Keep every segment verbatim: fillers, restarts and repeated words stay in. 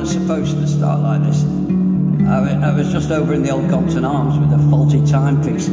wasn't supposed to start like this. I, I was just over in the old Compton Arms with a faulty timepiece.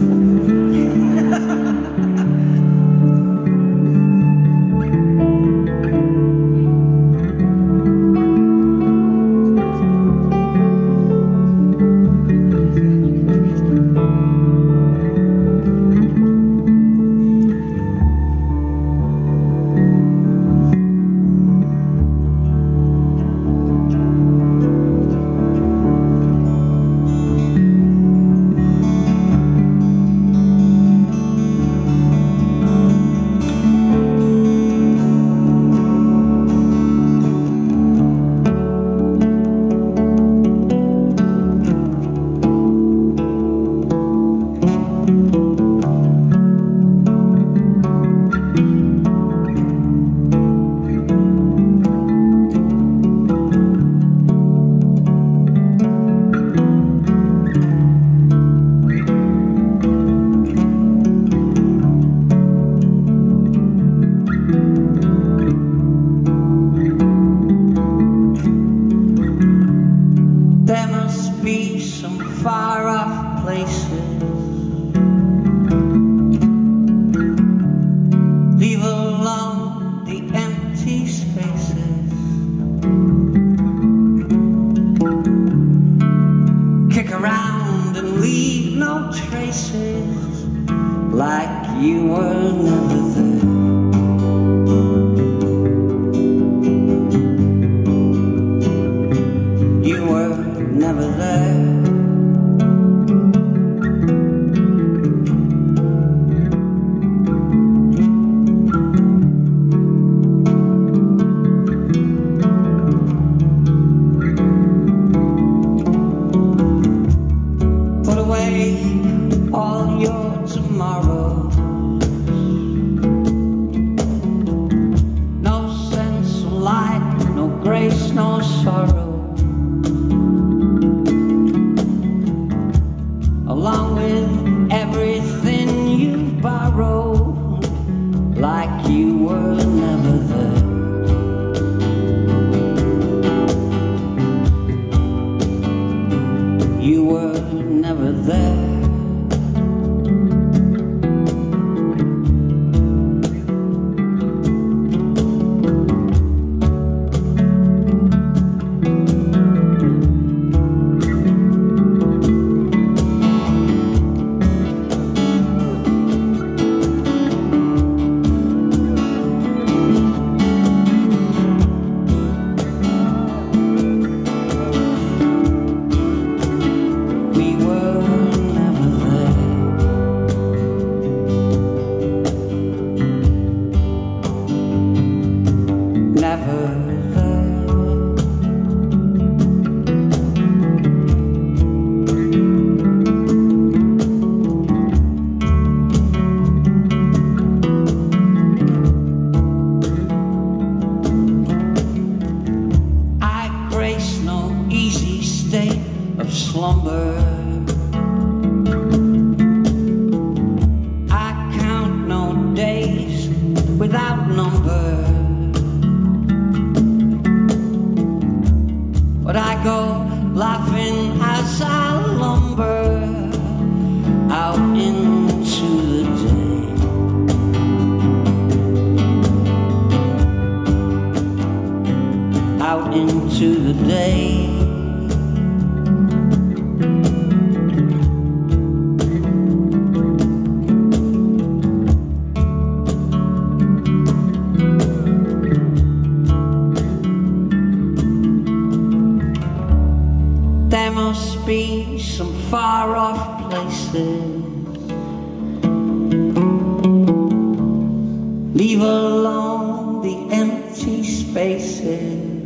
Be some far-off places, leave alone the empty spaces, kick around and leave no traces, like you were never there. You were never there. Put away all your tomorrows. No sense of light, no grace, no sorrow. Along with everything you've borrowed, like you were never there. You were never there. Never there. I grace no easy state of slumber. I count no days without number. But I go laughing as I lumber out into the day. Out into the day. There must be some far-off places, leave alone the empty spaces,